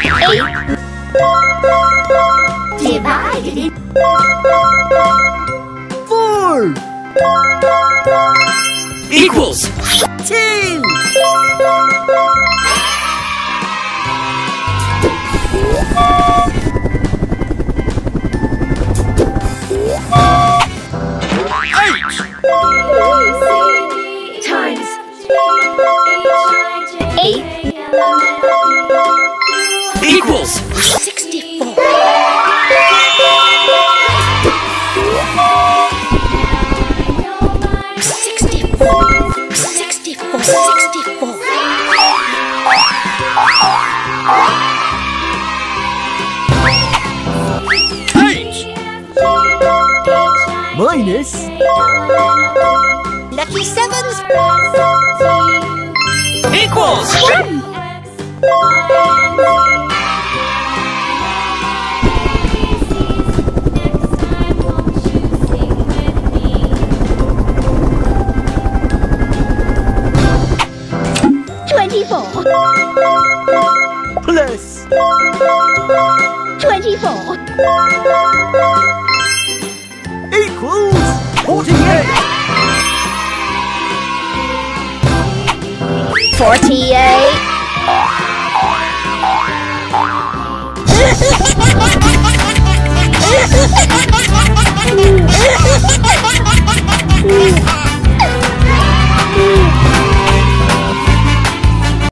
Divided in 4 Equals 2. 8 times 8 Equals 64. 64. Minus Lucky sevens. Equals 24. plus 24.